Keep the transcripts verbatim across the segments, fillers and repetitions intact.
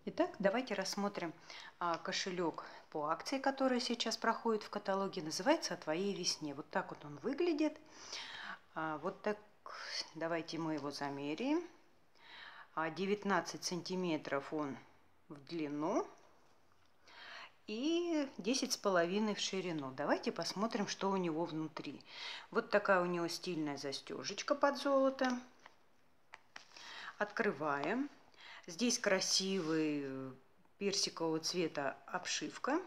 Итак, давайте рассмотрим а, кошелек по акции, который сейчас проходит в каталоге. Называется «О твоей весне». Вот так вот он выглядит. А, вот так. Давайте мы его замеряем. А, девятнадцать сантиметров он в длину и десять с половиной в ширину. Давайте посмотрим, что у него внутри. Вот такая у него стильная застежечка под золото. Открываем. Здесь красивый персикового цвета обшивка.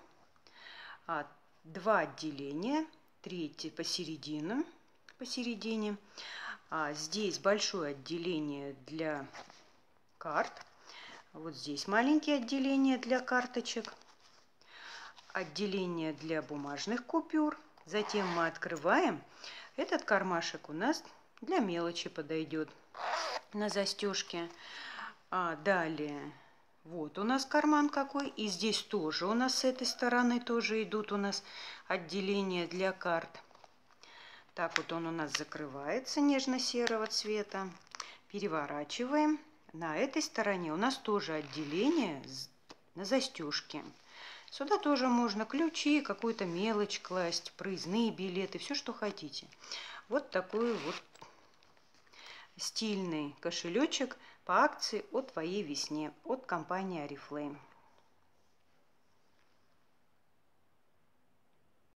Два отделения, третье посередине. посередине. А здесь большое отделение для карт. Вот здесь маленькие отделения для карточек. Отделение для бумажных купюр. Затем мы открываем. Этот кармашек у нас для мелочи подойдет на застежке. А далее, вот у нас карман какой. И здесь тоже у нас с этой стороны тоже идут у нас отделения для карт. Так вот он у нас закрывается нежно-серого цвета. Переворачиваем. На этой стороне у нас тоже отделение на застежке. Сюда тоже можно ключи, какую-то мелочь класть, проездные билеты, все, что хотите. Вот такой вот стильный кошелечек по акции «О твоей весне» от компании Oriflame.